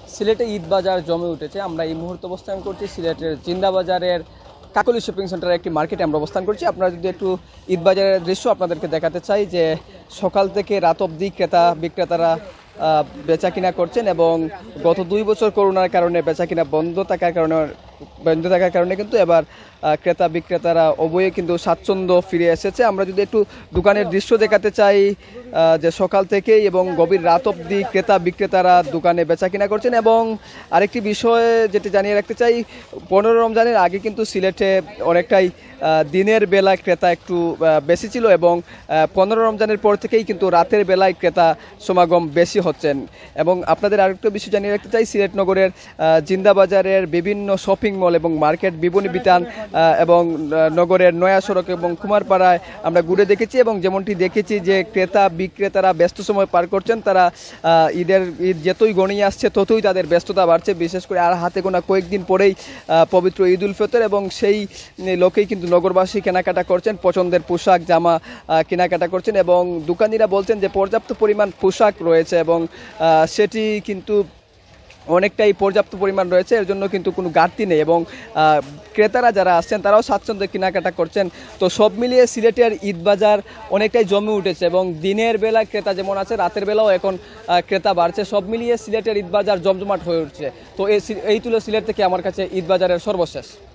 সিলেটে ঈদ বাজার জমে উঠেছে। আমরা এই মুহূর্তে অবস্থান করছি সিলেটের জিন্দা বাজারের কাকলি শপিং সেন্টারের একটি মার্কেটে আমরা অবস্থান করছি। আপনারা যদি একটু ঈদ বাজারের দৃশ্য আপনাদেরকে দেখাতে চাই, যে সকাল থেকে রাত অবধি ক্রেতা বিক্রেতারা বেচা কিনা করছেন এবং গত 2 বছর করোনার কারণে বেচা কিনা বন্ধ থাকার কারণে কিন্তু এবার ক্রেতা বিক্রেতারা উভয়ে কিন্তু স্বাচ্ছন্দ্য ফিরে এসেছে। আমরা যদি একটু দোকানের দৃশ্য দেখাতে চাই, যে সকাল থেকেই এবং গভীর রাত অবধি ক্রেতা বিক্রেতারা দোকানে বেচা কিনা করছেন। এবং আরেকটি বিষয় যেটি জানিয়ে রাখতে চাই, 15 রমজানের আগে কিন্তু সিলেটে অনেকটাই দিনের বেলায় ক্রেতা একটু বেশি ছিল এবং 15 রমজানের পর থেকেই কিন্তু রাতের বেলায় ক্রেতা সমাগম বেশি হচ্ছেন। এবং আপনাদের আরেকটা বিষয় জানিয়ে রাখতে চাই, সিলেট নগরের জিন্দা বাজারের বিভিন্ন শপিং মল এবং মার্কেট, বিপণী বিতান এবং নগরের নয়া সড়ক এবং কুমারপাড়ায় আমরা ঘুরে দেখেছি এবং যেমনটি দেখেছি যে ক্রেতা বিক্রেতারা ব্যস্ত সময় পার করছেন। তারা ঈদ যতই গণিয়ে আসছে ততই তাদের ব্যস্ততা বাড়ছে, বিশেষ করে আর হাতে গোনা কয়েকদিন পরেই পবিত্র ঈদ উল ফিতর এবং সেই লোকেই কিন্তু নগরবাসী কেনাকাটা করছেন, পছন্দের পোশাক জামা কেনাকাটা করছেন এবং দোকানিরা বলছেন যে পর্যাপ্ত পরিমাণ পোশাক রয়েছে এবং সেটি কিন্তু অনেকটাই পর্যাপ্ত পরিমাণ রয়েছে, এর জন্য কিন্তু কোনো ঘাটতি নেই এবং ক্রেতারা যারা আসছেন তারাও স্বাচ্ছন্দ্যে কেনাকাটা করছেন। তো সব মিলিয়ে সিলেটের ঈদ বাজার অনেকটাই জমে উঠেছে এবং দিনের বেলা ক্রেতা যেমন আছে, রাতের বেলাও এখন ক্রেতা বাড়ছে। সব মিলিয়ে সিলেটের ঈদ বাজার জমজমাট হয়ে উঠছে। তো এই তুলে সিলেট থেকে আমার কাছে ঈদ বাজারের সর্বশেষ।